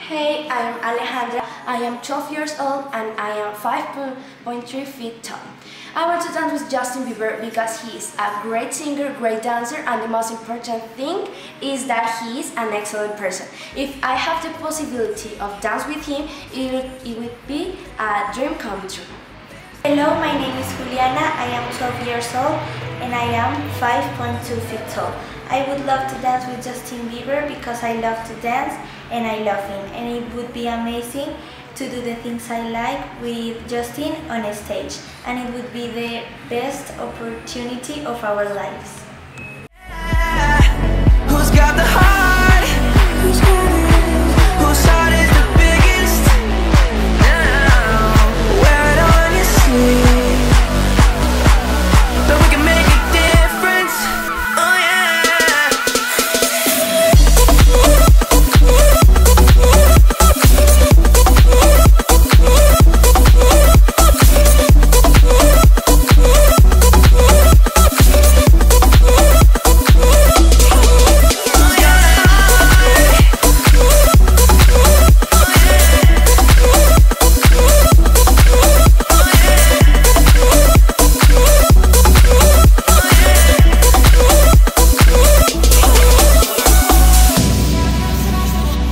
Hey, I am Alejandra. I am 12 years old and I am 5.3 feet tall. I want to dance with Justin Bieber because he is a great singer, great dancer, and the most important thing is that he is an excellent person. If I have the possibility of dance with him, it would be a dream come true. Hello, my name is Juliana. I am 12 years old and I am 5.2 feet tall. I would love to dance with Justin Bieber because I love to dance and I love him, and it would be amazing to do the things I like with Justin on a stage, and it would be the best opportunity of our lives.